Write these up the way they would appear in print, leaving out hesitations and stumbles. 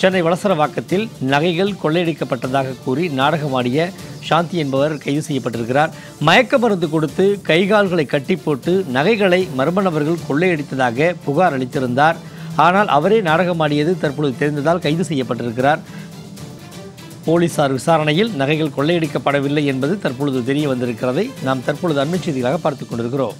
சென்னை வளசரவாக்கத்தில் நகைகள் கொள்ளையடிக்கப்பட்டதாக கூறி நாடகமாடிய சாந்தி என்பவர் கைது செய்யப்பட்டிருக்கிறார். மயக்க மருந்து கொடுத்து கைகால்களை கட்டி போட்டு நகைகளை மர்ம நபர்கள் கொள்ளையடித்ததாக புகார் அளித்திருந்தார். ஆனால் அவரே நாடகமாடியது தற்பொழுது தெரிந்ததால் கைது செய்யப்பட்டிருக்கிறார். போலீசார் விசாரணையில் நகைகள் கொள்ளையடிக்கப்படவில்லை என்பது தற்பொழுது தெரிய வந்திருக்கிறதை நாம் தற்பொழுது அண்மை செய்திகளாக பார்த்துக் கொண்டிருக்கிறோம்.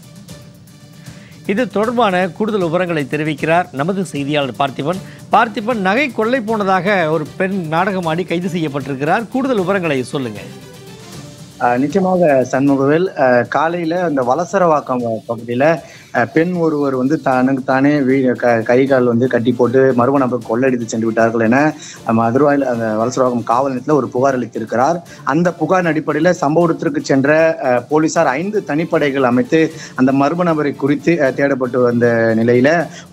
இது தொடர்பான கூடுதல் விவரங்களை தெரிவிக்கிறார் நமது செய்தியாளர் பார்த்திபன். நகை கொள்ளை போனதாக ஒரு பெண் நாடகமாடி கைது செய்யப்பட்டிருக்கிறார். கூடுதல் விவரங்களை சொல்லுங்க. நிச்சயமாக சண்முகவேல், காலையில அந்த வளசரவாக்கம் பகுதியில பெண் ஒருவர் வந்து தனக்கு தானே கை கால் வந்து கட்டி போட்டு மர்ம நபர் கொள்ளையடித்து சென்று விட்டார்கள் என மதுரையில் அந்த வளசரவாக்கம் காவல் நிலையத்தில் ஒரு புகார் அளித்திருக்கிறார். அந்த புகாரின் அடிப்படையில் சம்பவ இடத்திற்கு சென்ற போலீசார் 5 தனிப்படைகள் அமைத்து அந்த மர்ம நபரை குறித்து தேடப்பட்டு வந்த நிலையில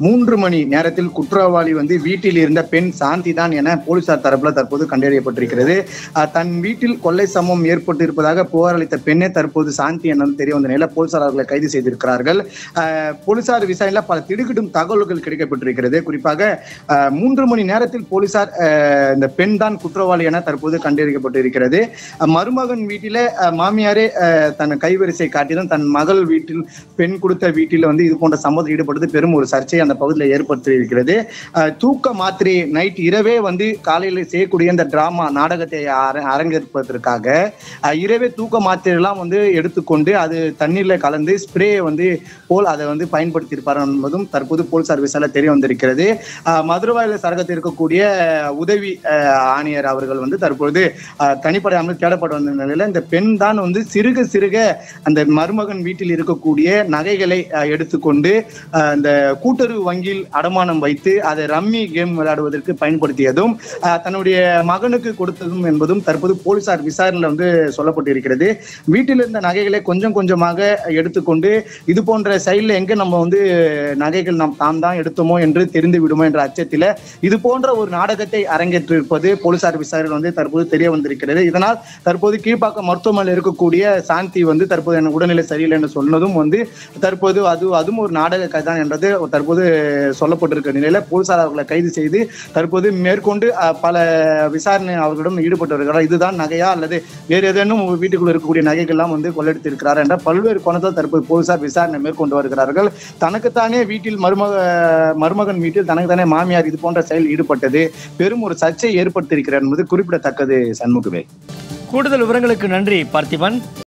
3 மணி நேரத்தில் குற்றவாளி வந்து வீட்டில் இருந்த பெண் சாந்தி தான் என போலீசார் தரப்புல தற்போது கண்டறியப்பட்டிருக்கிறது. தன் வீட்டில் கொள்ளை சம்பவம் ஏற்பட்டு இருப்பதாக புகார் அளித்த பெண்ணே தற்போது சாந்தி என தெரிய வந்த நிலையில போலீசார் அவர்களை கைது செய்திருக்கிறார்கள். போலீசார் விசாரணையில் பல திடுக்கிடும் தகவல்கள் கிடைக்கப்பட்டிருக்கிறது. குறிப்பாக 3 மணி நேரத்தில் போலீசார் இந்த பெண் தான் குற்றவாளி என தற்போது கண்டறியப்பட்டிருக்கிறது. மருமகன் வீட்டில மாமியாரே தன் கைவரிசை காட்டிலும் தன் மகள் வீட்டில் பெண் கொடுத்த வீட்டில் வந்து இது போன்ற சம்பவத்தில் ஈடுபட்டது பெரும் ஒரு சர்ச்சையை அந்த பகுதியில் ஏற்படுத்தி இருக்கிறது. தூக்க மாத்திரை நைட் இரவே வந்து காலையில் செய்யக்கூடிய இந்த டிராமா நாடகத்தை அரங்கேற்பதற்காக இரவே தூக்க மாத்திரை எல்லாம் வந்து எடுத்துக்கொண்டு அது தண்ணீர்ல கலந்து ஸ்ப்ரே வந்து போல் அதை வந்து பயன்படுத்தி இருப்பார் என்பதும் தற்போது போலீசார் விசாரணை தெரிய வந்திருக்கிறது. மதுரவாயில சரகத்தில் இருக்கக்கூடிய உதவி ஆணையர் அவர்கள் வந்து தற்பொழுது தனிப்படை அமைத்து தேடப்பட்டு வந்த நிலையில இந்த பெண் தான் வந்து சிறுக அந்த மருமகன் வீட்டில் இருக்கக்கூடிய நகைகளை எடுத்துக்கொண்டு அந்த கூட்டுறவு வங்கியில் அடமானம் வைத்து அதை ரம்மி கேம் விளையாடுவதற்கு பயன்படுத்தியதும் தன்னுடைய மகனுக்கு கொடுத்ததும் என்பதும் தற்போது போலீசார் விசாரணையில் வந்து சொல்லப்பட்டிருக்கிறது. வீட்டில் இருந்த நகைகளை கொஞ்சம் கொஞ்சமாக எடுத்துக்கொண்டு இது போன்ற சைட்ல எங்க நம்ம வந்து நகைகள் தாம் தான் எடுத்தோமோ என்று தெரிந்து விடுமோ என்ற அச்சத்தில் இது போன்ற ஒரு நாடகத்தை அரங்கேற்றிருப்பது போலீசார் விசாரணை வந்து தற்போது தெரிய வந்திருக்கிறது. இதனால் தற்போது கீழ்ப்பாக்கம் மருத்துவமனையில் இருக்கக்கூடிய சாந்தி வந்து தற்போது எனக்கு உடல்நிலை சரியில்லை என்று சொன்னதும் வந்து தற்போது அதுவும் ஒரு நாடக கதை தான் என்றது தற்போது சொல்லப்பட்டிருக்கிற நிலையில போலீசார் அவர்களை கைது செய்து தற்போது மேற்கொண்டு பல விசாரணை அவர்களிடம் ஈடுபட்டு வருகிறார். இதுதான் நகையா அல்லது வேறு ஏதேனும் வீட்டுக்குள்ள இருக்கக்கூடிய நகைகள் எல்லாம் வந்து கொள்ளையடித்து இருக்கிறார் என்ற பல்வேறு கோணத்தில் தற்போது போலீசார் விசாரணை மேற்கொண்டு வருகிறார்கள். தனக்குத்தானே வீட்டில் மருமகன் வீட்டில் தனக்குத்தானே மாமியார் இது போன்ற செயல் ஈடுபட்டது பெரும் ஒரு சர்ச்சை ஏற்படுத்தியிருக்கிறார் என்பது குறிப்பிடத்தக்கது. சண்முகவேல், கூடுதல் விவரங்களுக்கு நன்றி பார்த்திபன்.